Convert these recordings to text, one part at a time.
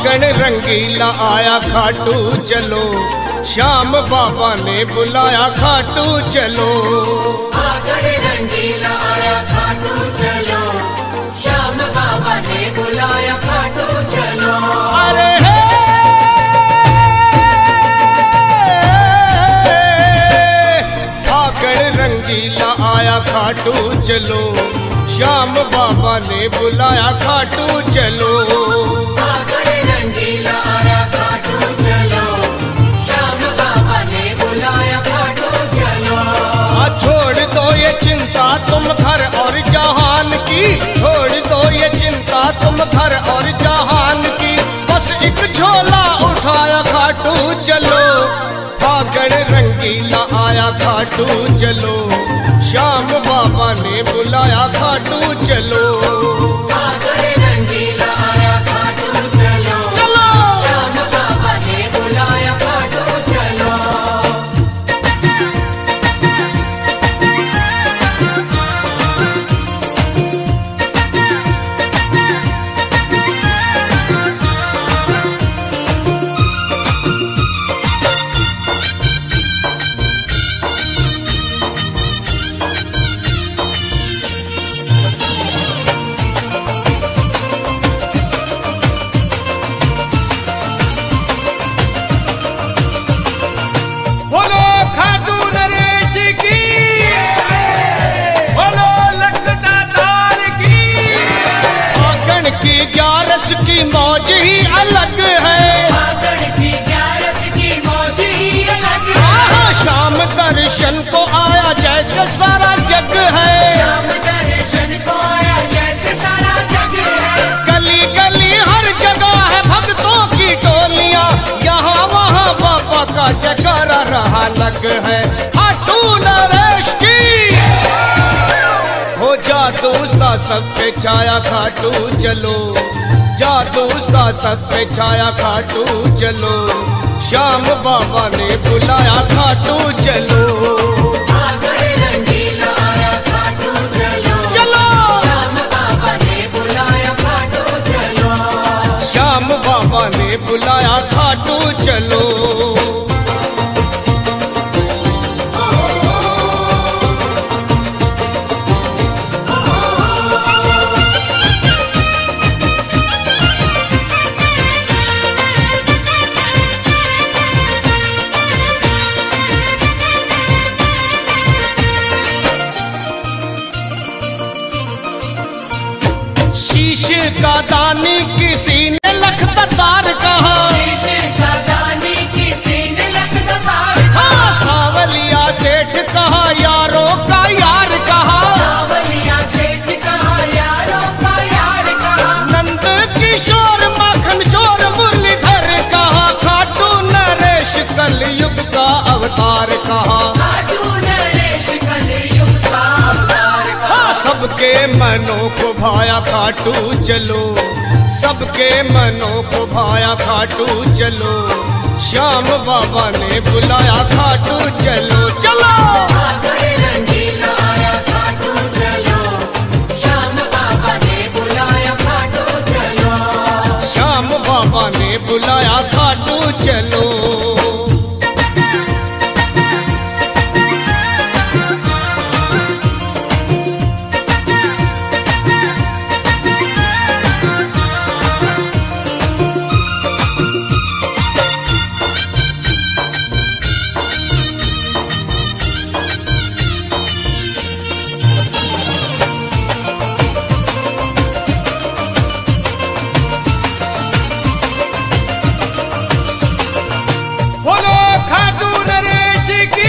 फागण रंगीला आया खाटू चलो, श्याम बाबा ने बुलाया खाटू चलो। फागण रंगीला आया खाटू चलो, श्याम बाबा ने बुलाया खाटू चलो। अरे फागण रंगीला आया खाटू चलो, श्याम बाबा ने बुलाया खाटू चलो। फागण रंगीला आया खाटू चलो, श्याम बाबा ने बुलाया खाटू चलो। छोड़ दो ये चिंता तुम घर और जहान की, छोड़ दो ये चिंता तुम घर और जहान की, बस एक झोला उठाया खाटू चलो। फागण रंगीला आया खाटू चलो, श्याम बाबा ने बुलाया खाटू चलो। फागण रंगीला आया खाटू चलो, चलो श्याम बाबा ने बुलाया खाटू चलो। बोलो खाटू नरेश की, बोलो लखदातार की। फागण की 11 की मौज ही अलग है, फागण की 11 की मौज ही अलग है। श्याम दर्शन को आया जैसे सारा जग है, श्याम दर्शन को आया जैसे सारा जग है। गली गली हर जगह है भक्तों की टोलियां, यहाँ वहाँ बाबा का जयकारा रहा लग है। खाटू नरेश की हो जादू सा सब पे छाया खाटू चलो, जादू सा सब पे छाया खाटू चलो। श्याम बाबा ने बुलाया खाटू चलो। फागण रंगीला आया खाटू चलो, चलो श्याम बाबा ने बुलाया खाटू चलो। श्याम बाबा ने बुलाया खाटू चलो। शीश का दानी किसी ने लखदातार कहा, शीश का दानी किसी ने लखदातार कहा। हाँ सावलिया सेठ कहा यारों का यार कहा, सावलिया सेठ कहा यारों का यार कहा। नंद किशोर माखन चोर मुरलीधर कहा, खाटू नरेश कलयुग का अवतार कहा। खाटू नरेश कलयुग का अवतार कहा। हाँ सबके मनों को भाया खाटू चलो, सबके मनों को भाया खाटू चलो। श्याम बाबा ने बुलाया खाटू चलो। चलो फागण रंगीला आया खाटू चलो, श्याम बाबा ने बुलाया खाटू चलो। श्याम बाबा ने बुलाया खाटू चलो। बोलो खाटू नरेश की,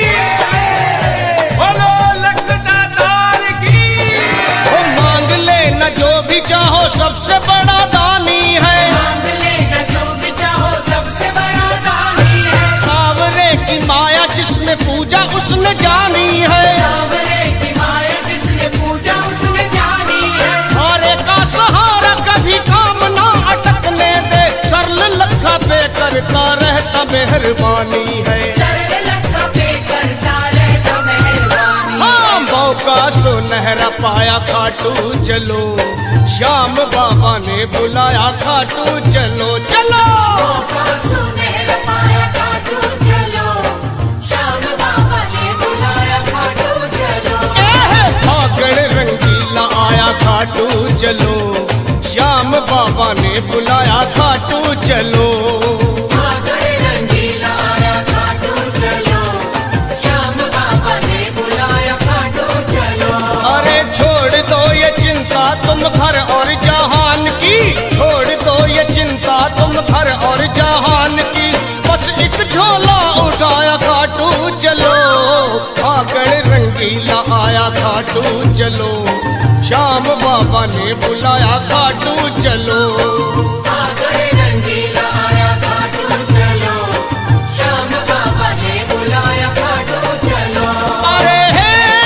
बोलो लखदातार की। वो मांग लेना जो भी चाहो सबसे बड़ा दानी है, मांग लेना जो भी चाहो सबसे बड़ा दानी है। सावरे की माया जिसने पूजा उसने जानी है, सावरे की माया जिसने पूजा उसने जानी है। हारे का सहारा कभी काम ना अटकने दे, सरल लखा पे करता रहता मेहरबानी है। सरल लखा पे करता रहता मेहरबानी है। हाँ मौका सुनहरा पाया खाटू चलो, श्याम बाबा ने बुलाया खाटू चलो चलो। मौका सुनहरा पाया खाटू चलो, श्याम बाबा ने बुलाया खाटू चलो। फागण रंगीला आया खाटू चलो, श्याम बाबा ने बुलाया खाटू चलो। फागण रंगीला आया खाटू चलो, श्याम बाबा ने बुलाया खाटू चलो। अरे छोड़ दो ये चिंता तुम घर और जहान की, छोड़ दो ये चिंता तुम घर और जहान की, बस एक झोला उठाया खाटू चलो। फागण रंगीला आया खाटू चलो, श्याम बाबा ने बुलाया खाटू चलो। फागण रंगीला आया खाटू चलो, श्याम बाबा ने बुलाया खाटू चलो। अरे हे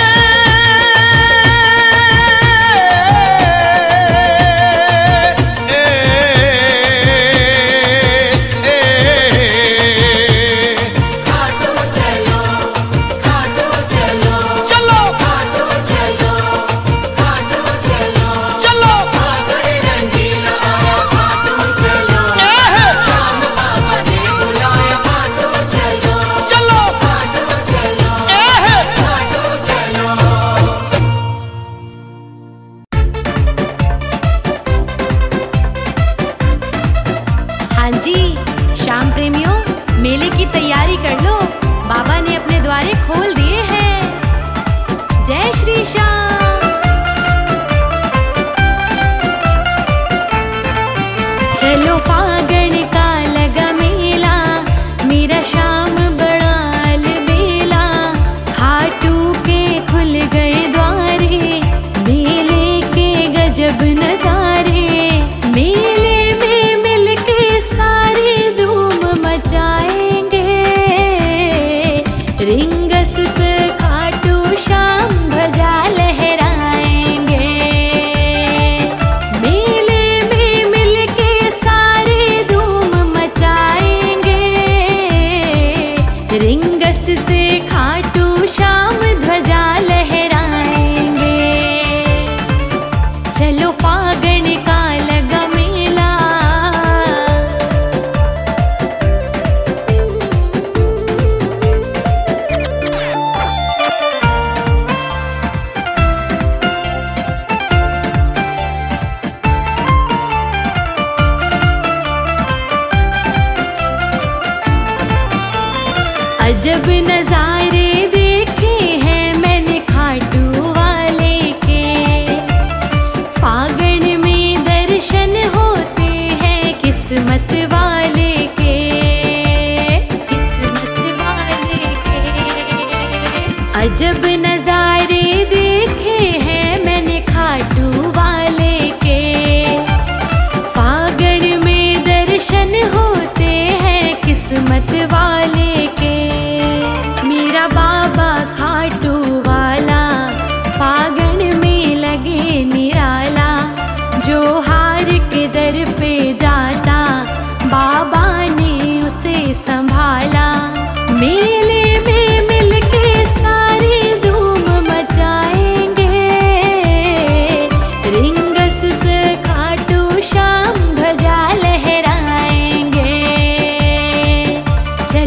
खाटू चलो, खाटू चलो, चलो खाटू चलो, खाटू चलो, चलो फागण रंगीला आया खाटू चलो, श्याम बाबा ने बुलाया खाटू चलो, चलो खाटू चलो, खाटू चलो। हाँ जी, शाम प्रेमियों, मेले की तैयारी कर लो, बाबा ने अपने द्वारे खोल दिए हैं। जय श्री श्याम। चलो फागण का लगा मेला, मेरा श्याम बड़ा अलबेला, खाटू के खुल गए द्वारे, मेले के गजब नजारे, मेले में मिलके सारे धूम मचाएंगे, रिंगस से खाटू श्याम ध्वजा लहराएंगे, मेले में मिलके सारे धूम मचाएंगे, रिंगस से खाटू श्याम ध्वजा लहराएंगे। चलो फागण का लगा मेला। अजब नजारे देखे हैं मैंने खाटू वाले के, फागण में दर्शन होते हैं किस्मत वाले के, किस्मत वाले के। अजब नजारे देखे हैं मैंने खाटू वाले के, फागण में दर्शन होते हैं किस्मत वाले के। मेरा बाबा खाटू वाला फागण में लगे निराला, जो हार के दर पे जाता बाबा ने उसे संभाला, मेले में मिलके सारे धूम मचाएंगे, रिंगस से खाटू श्याम ध्वजा लहराएंगे।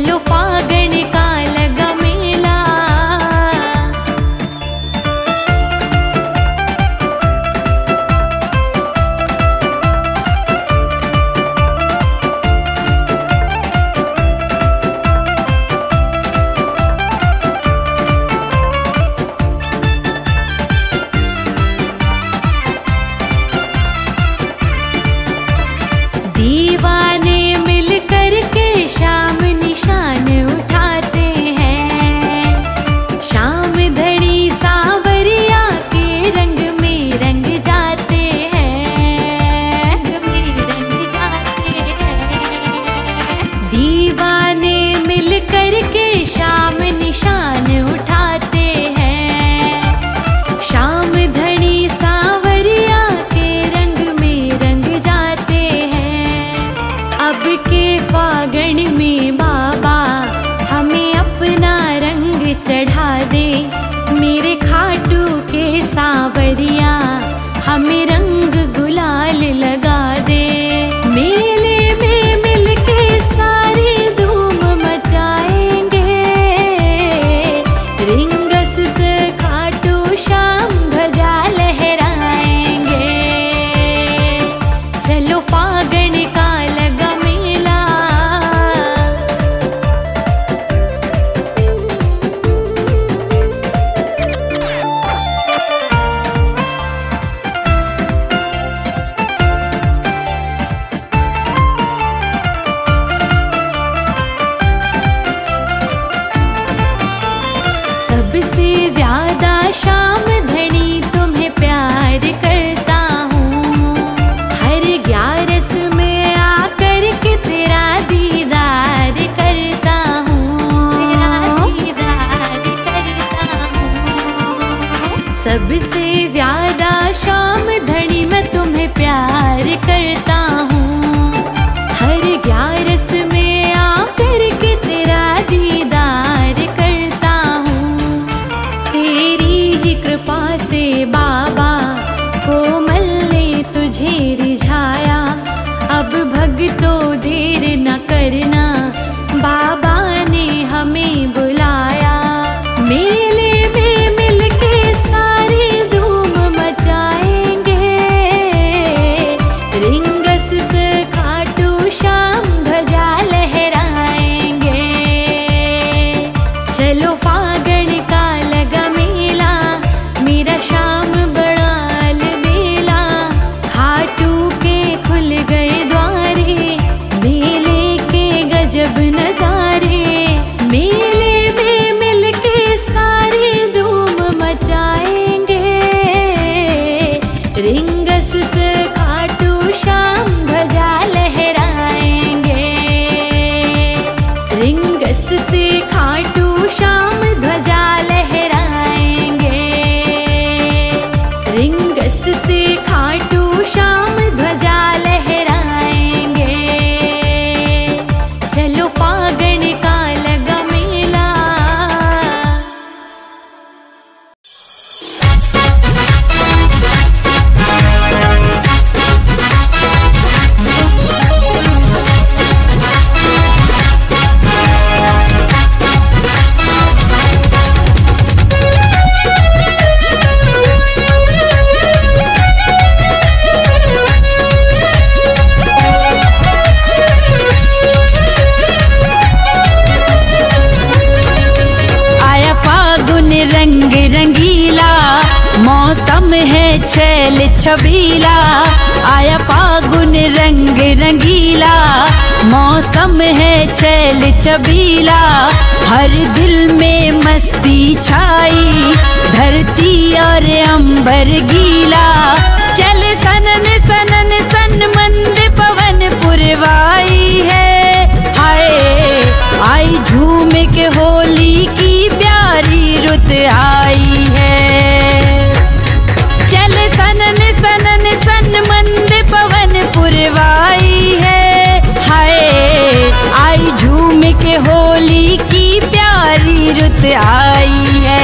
मौसम है छैल छबीला, आया फागुन रंग रंगीला। मौसम है छैल छबीला, हर दिल में मस्ती छाई, धरती और अंबर गीला। चल सनन सनन सन मंद पवन पुरवाई है, हाय आई झूम के होली की प्यारी रुत आई है। चल सनन सनन सन मंद पवन पुरवाई है, हाय आई झूम के होली की प्यारी रुत आई है।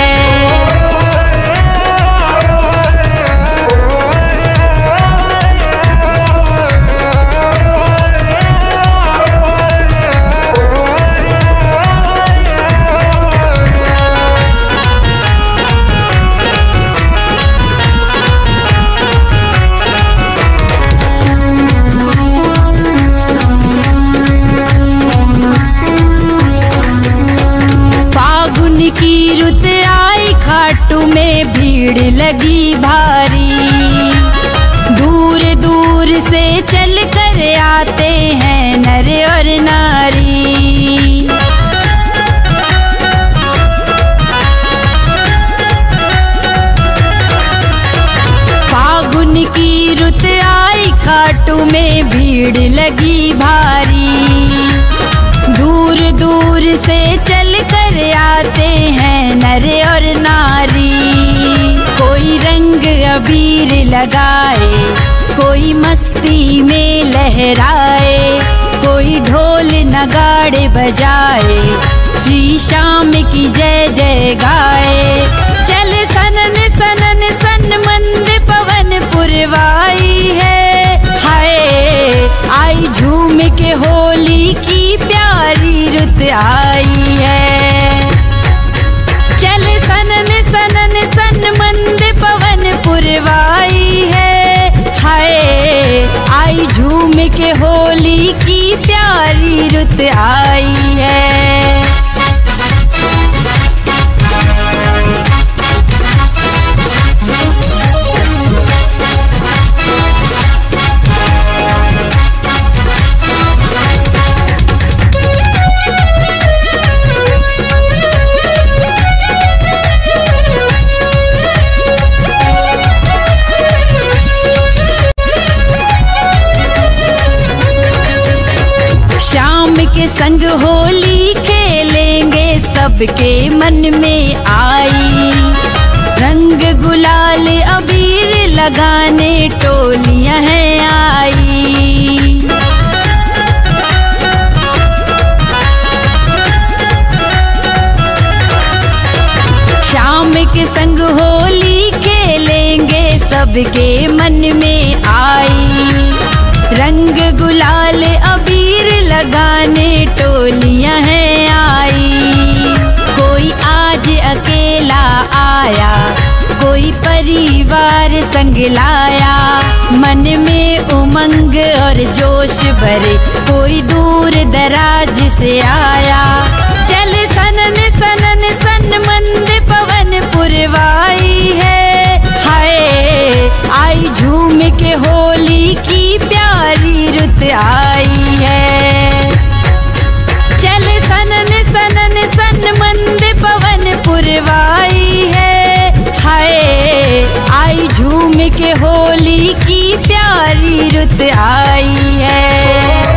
की रुत आई खाटू में भीड़ लगी भारी, दूर दूर से चल कर आते हैं नर और नारी। फागुन की रुत आई खाटू में भीड़ लगी भारी, दूर दूर से चल कर आते हैं नर और नारी। कोई रंग अबीर लगाए, कोई मस्ती में लहराए, कोई ढोल नगाड़े बजाए, श्री श्याम की जय जय गाए। चल सनन सनन सन मंद पवन पुरवाई है, हाय आई झूम के होली की प्यारी रुत आई है। चल सनन सनन सन मंद पवन पुरवाई है, हाय आई झूम के होली की प्यारी रुत आई है। के संग होली खेलेंगे सबके मन में आई, रंग गुलाल अबीर लगाने टोलियां हैं आई। शाम के संग होली खेलेंगे सबके मन में आई, रंग गुलाल अबीर लगाने टोलियां हैं आई। कोई आज अकेला आया, कोई परिवार संग लाया, मन में उमंग और जोश भरे कोई दूर दराज से आया। चल सनन सनन सन मंद पवन पुरवाई है, हाय आई झूम के होली की प्यारी रुत आई है। चल सनन सनन सन मंद पवन पुरवाई है, हाय आई झूम के होली की प्यारी रुत आई है।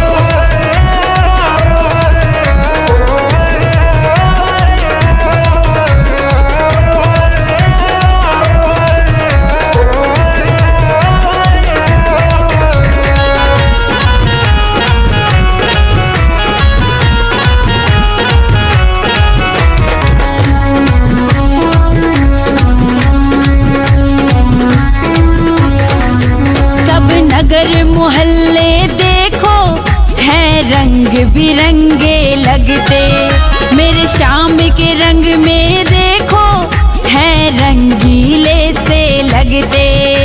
नगर मोहल्ले देखो हैं रंग बिरंगे लगते, मेरे शाम के रंग में देखो हैं रंगीले से लगते।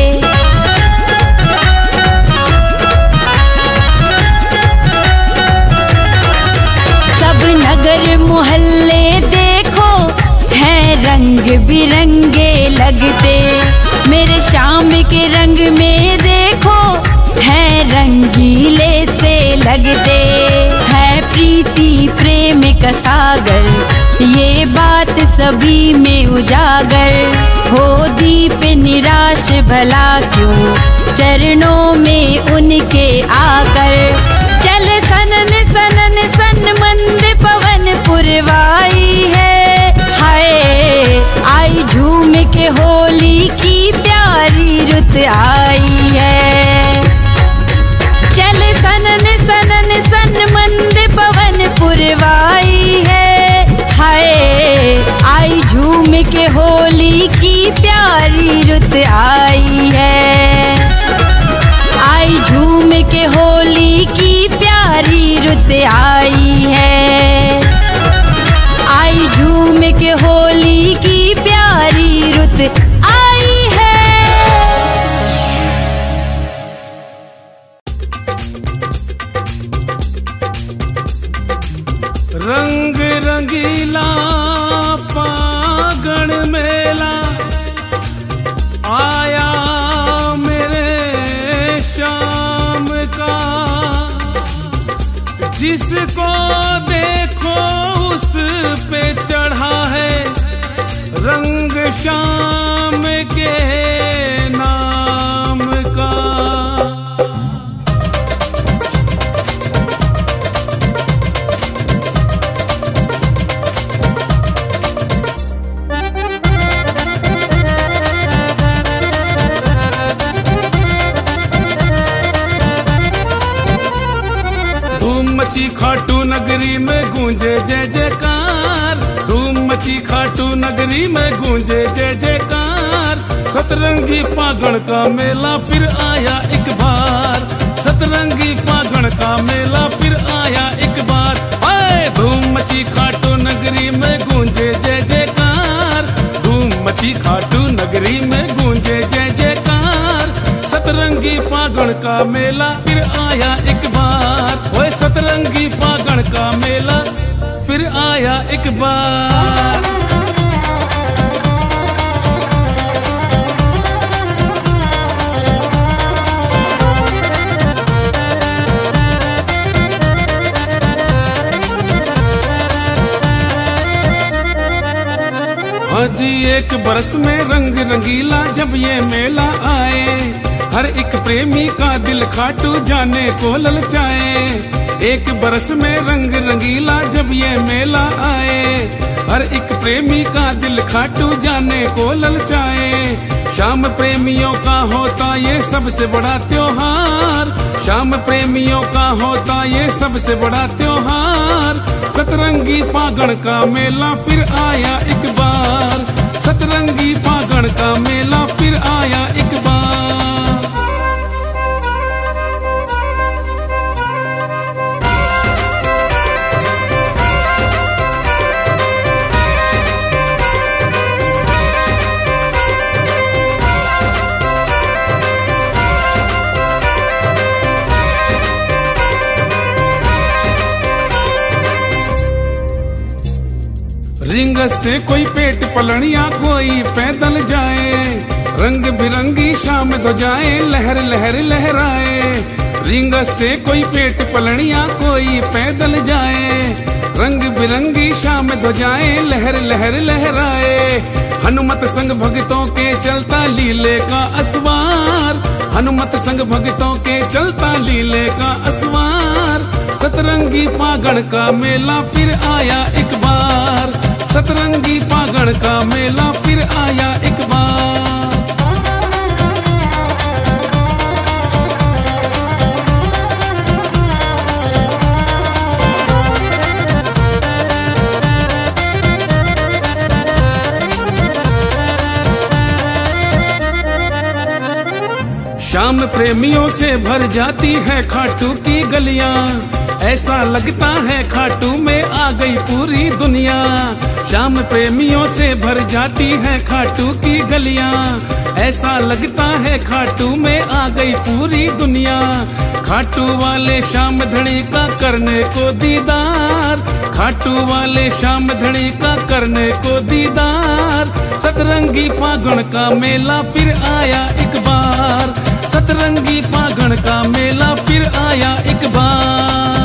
सब नगर मोहल्ले देखो हैं रंग बिरंगे लगते, मेरे श्याम के रंग में देखो है रंगीले से लगते, है प्रीति प्रेम का सागर ये बात सभी में उजागर। हो दीप निराश भला क्यों चरणों में उनके आकर, चल सनन सनन सन मंद पवन पुरवाई है, हाय आई झूम के होली की प्यारी रुत आई है। चल सनन सनन सन मंद पवन पुरवाई है, हाय आई झूम के होली की प्यारी रुत आई है, आई झूम के होली की प्यारी रुत आई है, आई झूम के होली की प्यारी रुत आई है। रंग रंगीला फागण मेला आया मेरे श्याम का, जिसको देखो उस पे चढ़ा है रंग श्याम के नाम का। धूम मची खाटू नगरी में गूंजे जय जयकार, धूम मची खाटू नगरी में गूंजे जय जयकार। सतरंगी फागण का मेला फिर आया एक बार, सतरंगी फागण का मेला फिर आया एक बार। आए धूम मची खाटू नगरी में गूंजे जय जयकार, धूम मची खाटू नगरी में गूंजे जय जयकार। सतरंगी फागण का मेला फिर आया एक बार, ओए सतरंगी फागण का मेला फिर आया एक बार। हाँ जी एक बरस में रंग रंगीला जब ये मेला आए, हर एक प्रेमी का दिल खाटू जाने को ललचाए। एक बरस में रंग रंगीला जब ये मेला आए, हर एक प्रेमी का दिल खाटू जाने को ललचाए। शाम प्रेमियों का होता ये सबसे बड़ा त्योहार, शाम प्रेमियों का होता ये सबसे बड़ा त्योहार। सतरंगी फागण का मेला फिर आया एक बार, सतरंगी फागण का मेला फिर आया एक बार। रिंग से कोई पेट पलड़िया कोई पैदल जाए, रंग बिरंगी शाम ध्वजाएं लहर लहर लहराए। रिंग से कोई पेट पलड़िया कोई पैदल जाए, रंग बिरंगी शाम ध्वजाएं लहर लहर लहराए। हनुमत संग भक्तों के चलता लीले का असवार, हनुमत संग भक्तों के चलता लीले का असवार। सतरंगी फागण का मेला फिर आया एक बार, सतरंगी फागण का मेला फिर आया एक बार। शाम प्रेमियों से भर जाती है खाटू की गलियां, ऐसा लगता है खाटू में आ गई पूरी दुनिया। श्याम प्रेमियों से भर जाती है खाटू की गलियां। ऐसा लगता है खाटू में आ गई पूरी दुनिया। खाटू वाले श्याम धड़ी का करने को दीदार, खाटू वाले श्याम धड़ी का करने को दीदार। सतरंगी फागुन का मेला फिर आया एक बार, सतरंगी फागुन का मेला फिर आया एक बार।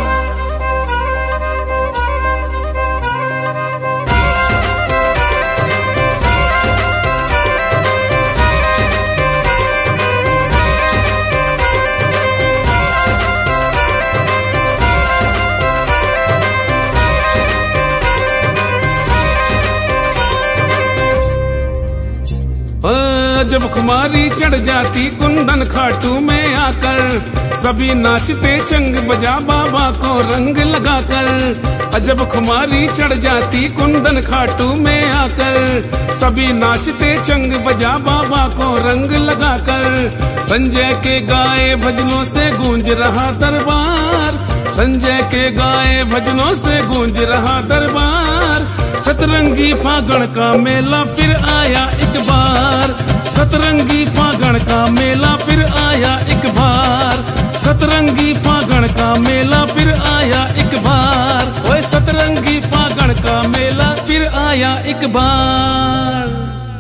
जब खुमारी चढ़ जाती कुंदन खाटू में आकर, सभी नाचते चंग बजा बाबा को रंग लगाकर। जब खुमारी चढ़ जाती कुंदन खाटू में आकर, सभी नाचते चंग बजा बाबा को रंग लगाकर। संजय के गाए भजनों से गूंज रहा दरबार, संजय के गाए भजनों से गूंज रहा दरबार। सतरंगी फागुन का मेला फिर आया एक बार, सतरंगी फागुन का मेला फिर आया एक बार। सतरंगी फागुन का मेला फिर आया एक बार। ओए सतरंगी फागुन का मेला फिर आया एक बार।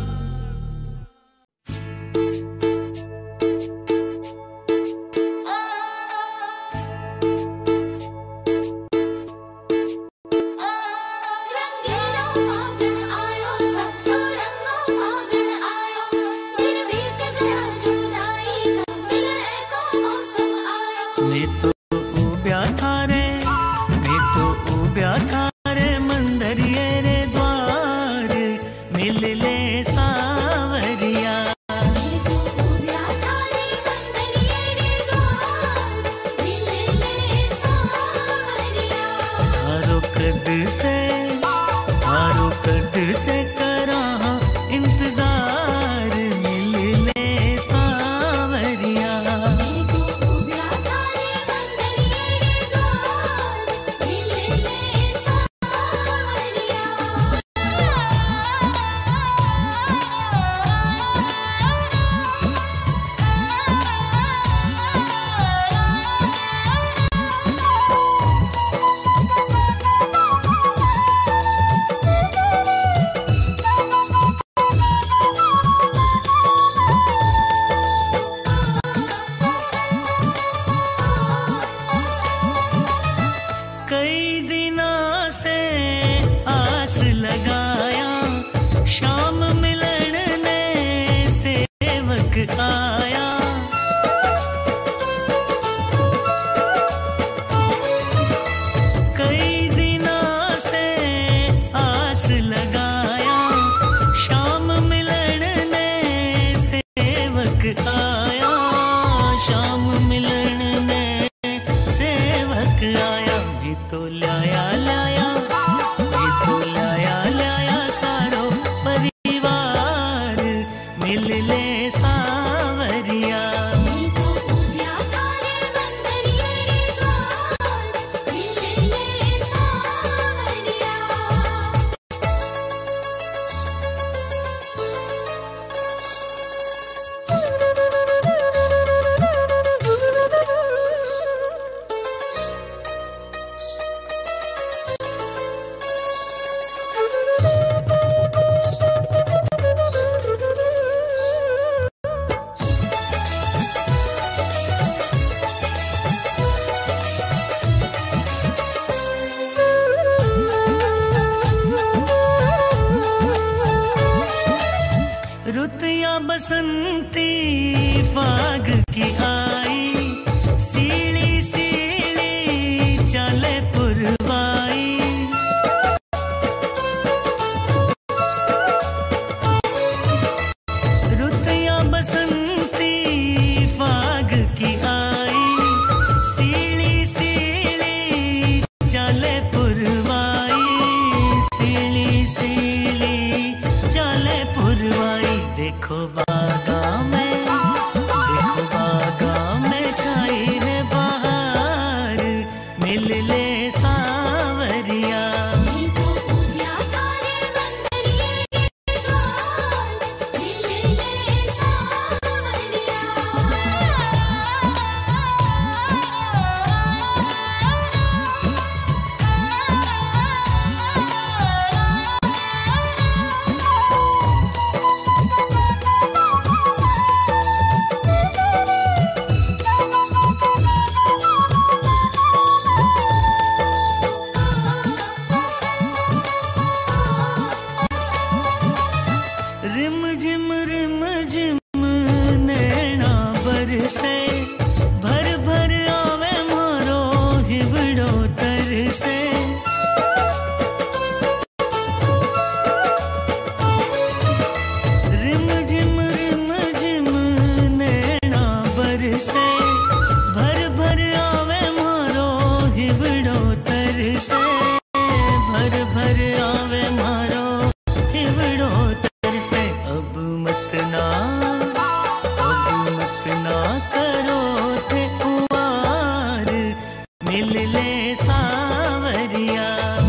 रुतिया बसंती फाग की आई, सीली सीली चले पुरवाई। रुतिया बसंती फाग की आई, सीली सीली चले पुरवाई। सीली सीली चले पुरवाई। देखो बागा में, देखो बागा सावरिया। रिम झिम नैना बरसे, भर भर आवे मारो हिवड़ो तरसे। रिम झिम नैना बरसे, भर भर आवे मारो हिवड़ो तरसे। भर भर आवे मारो हिवड़ो तरसे। अब मत ना करो थे कुंवार, मिल ले सावरिया।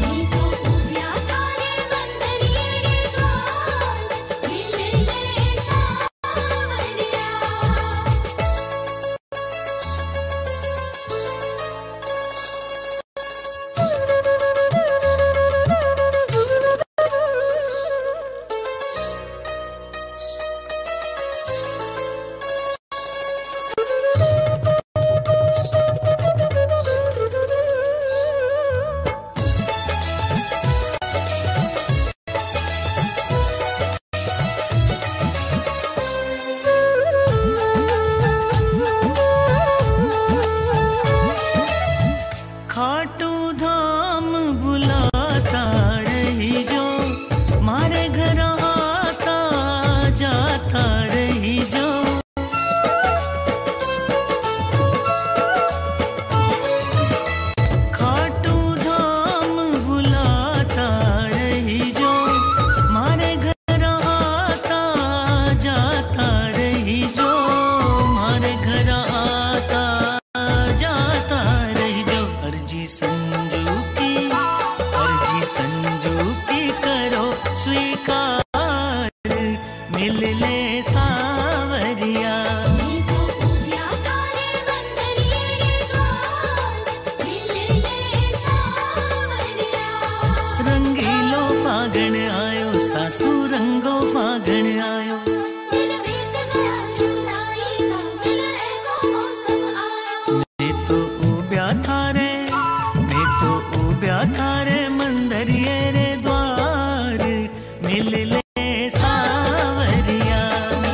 खाटू धाम बुलाता रही जो, मारे घर आता जाता रही जो। खाटू धाम बुलाता रही जो, मारे घर आता जाता रही जो। मारे घर आता जाता रही जो। अर्जी संजू की करो स्वीकार, मिल ले सावरिया। रंगीलो फागण आयो, सासू रंगो फागण आयो। मैं तो उब्या थारे मंदरिये रे द्वार, मिल ले सावरिया।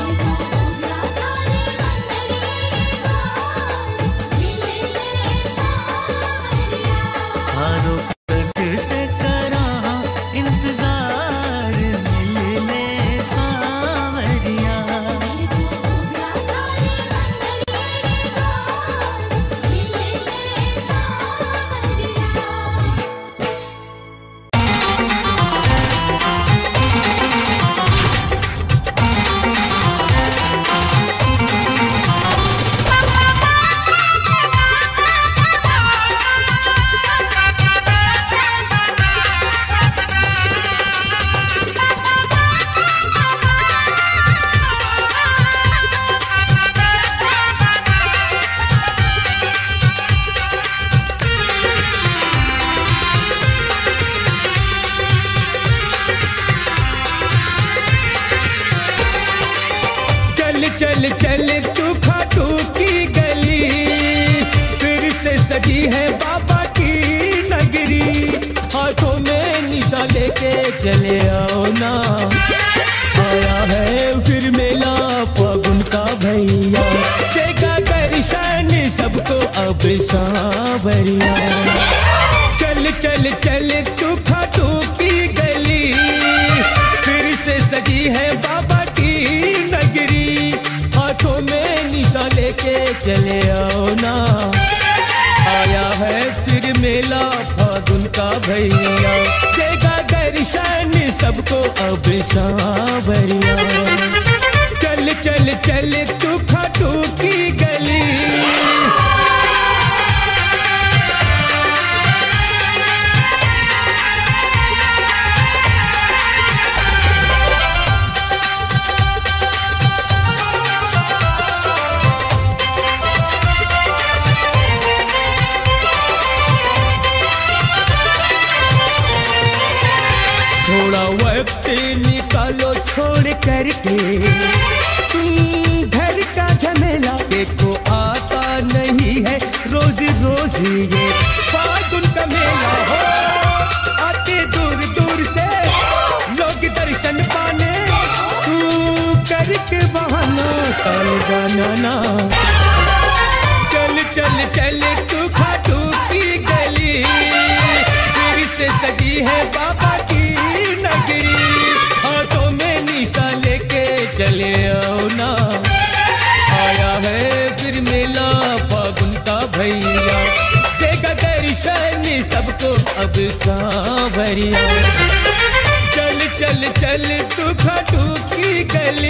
हारो कद से करा इंतजार, मिल ले सावरिया। चल चल तू खाटू की गली, फिर से सजी है बाबा की नगरी। हाथों में निशा लेके चले आओ ना, आया है फिर मेला फागुन का भैया। देगा दर्शन सबको अब सावरिया। चल चल चल तू खाटू की गली, फिर से सजी है बाबा की नगरी। हाथों में निशा लेके चले आओ ना, आया है फिर मेला फागुन का भैया। देगा दर्शन सबको अब सावरिया। चल चल चल तू खाटू की गली। करके तुम घर का झमेला देखो आता नहीं है रोज रोज ये फागुन का मेला हो। आते दूर दूर से लोग दर्शन पाने तू करके बहाना टाल जाना ना। चल चल चल तू खाटू की गली फिर से सजी है बाबा की नगरी। हाथों में निशा लेके चले आओ ना। आया है फिर मेला फागुन का भैया देगा दर्शन सबको अब सांवरिया। चल चल चल तू खाटू की गली।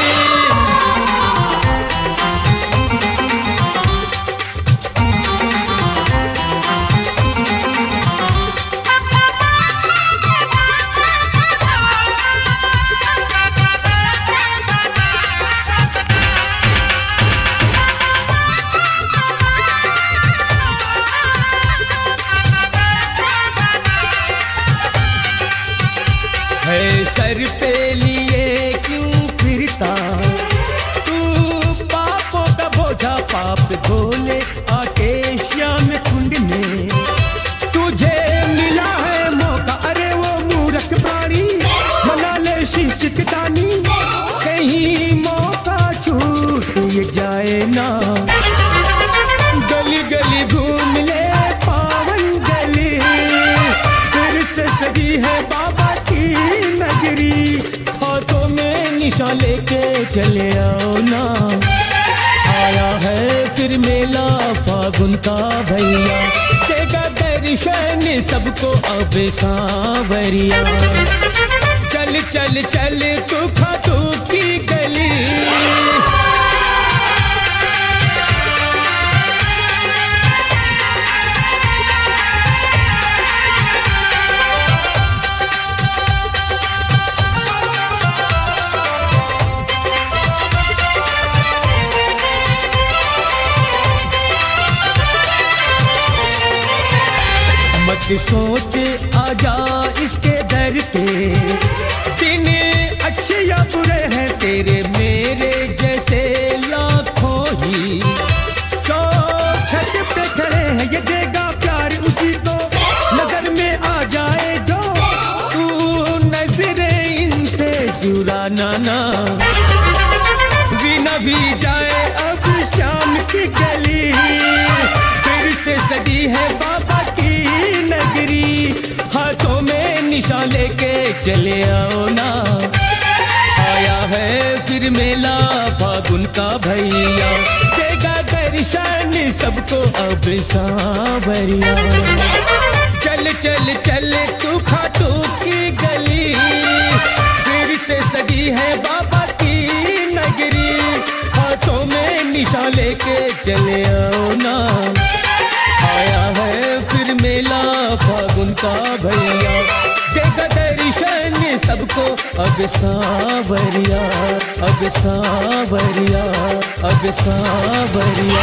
सर पे लिए क्यों फिरता तू पापों का बोझा पाप धोले आके श्याम कुंड में। तुझे मिला है मौका अरे वो मूर्ख प्राणी मना ले शीशिक दानी कहीं मौका छूट जाए ना। गली गली घूम ले पावन गली फिर से सजी है बाबा की नगरी। हाथों में निशा लेके चले आओ ना। आया है फिर मेला फागुन का भैया देगा दर्शन सबको अब सांवरिया। चल चल चल तू खाटू की गली। मत सोच आजा इसके दर पे दिन अच्छे या बुरे हैं तेरे मेरे जैसे लाखों ही चौखट पे खड़े हैं। ये देगा प्यार उसी को नजर में आ जाए जो तू नजरें इनसे चुराना ना। बिना भी जाए अब शाम की गली फिर से सजी है बाबा की नगरी। हाथों में निशा लेके चले आओ ना। आया है फिर मेला फागुन का भैया देगा दर्शन सबको अब सांवरिया। चल चल चल तू खाटू की गली फिर से सजी है बाबा की नगरी। हाथों में निशा लेके चले आओ ना। आया है फिर मेला फागुन का भैया देगा दर्शन सबको अब सांवरिया अब सांवरिया अब सांवरिया।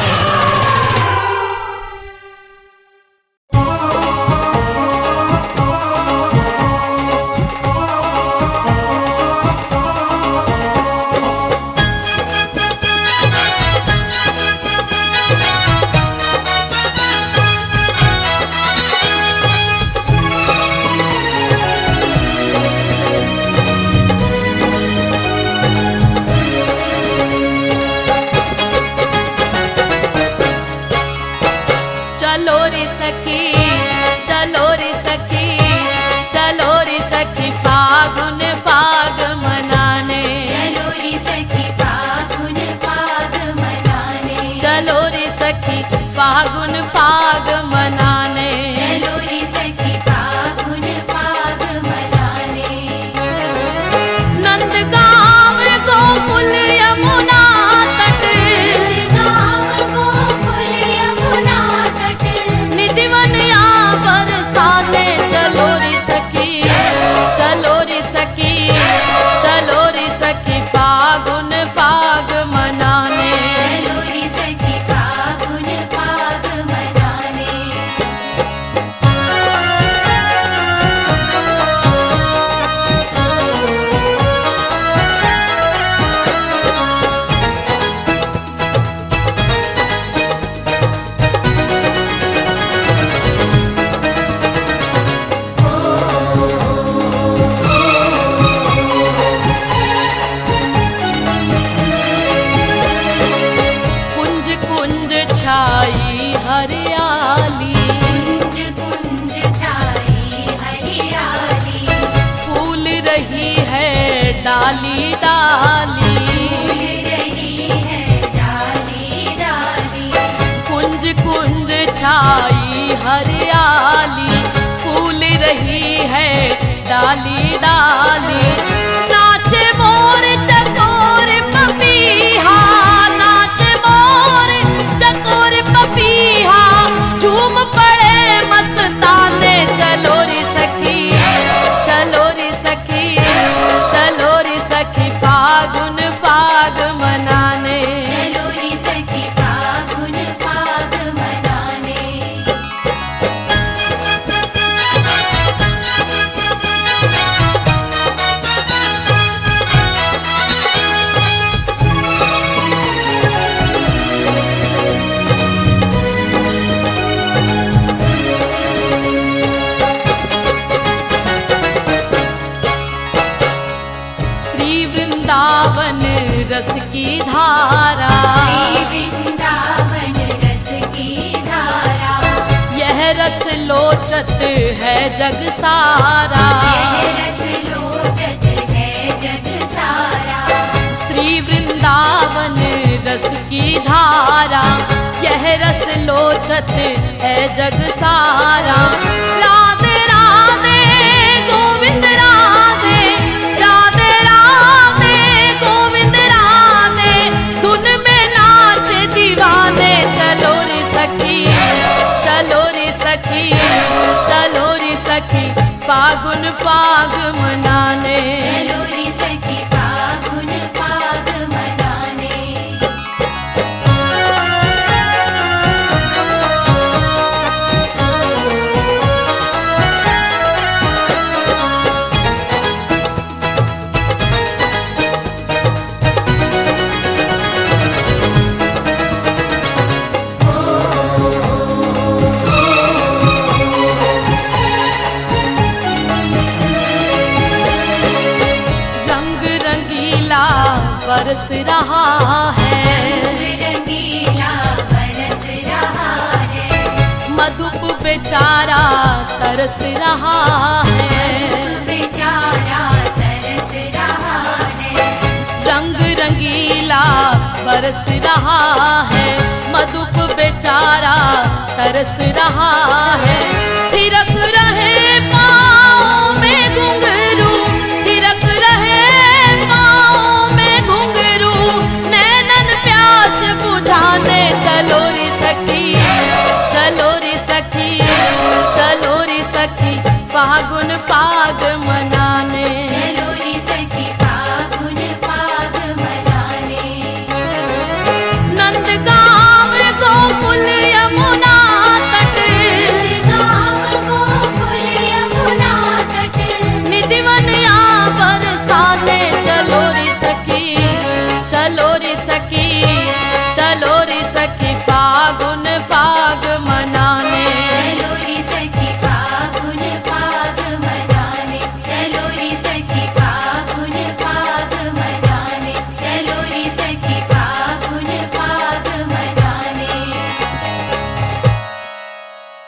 फागुन फाग मनाने चलो रे सखी फागुन फाग मनाने। नंदगांव गोकुल यमुना तट गोकुल यमुना तट निधिवन या बरसाने चलो रे सखी चलो रे सखी चलो रे सखी फागुन फाग मनाने। चलो रे सखी फागुन फाग मनाने। रस की धारा, वृंदावन रस की धारा, यह रस लोचत है जग सारा, रस लोचत है जग सारा। श्री वृंदावन रस की धारा, यह रस लोचत है जग सारा। राधे राधे गोविंद राधे, राधे राधे गोविंद राधे, धुन में नाच दीवाने। चलो रे सखी, चलो रे सखी, चलो रे सखी, फागुन फाग मनाने। चलो रे सखी फागुन फाग मनाने। बरस रहा है, रंगीला बरस रहा है, मधुप बेचारा तरस रहा है, बेचारा तरस रहा है। रंग रंगीला बरस रहा है, मधुप बेचारा तरस रहा है। थिरक रहे पाँव में घुंघरू, थिरक रहे पाँव में घुंघरू, नैनन प्यास बुझाने। चलो रे सखी, चलो रे सखी, चलो रे सखी, फागुन फाग मना।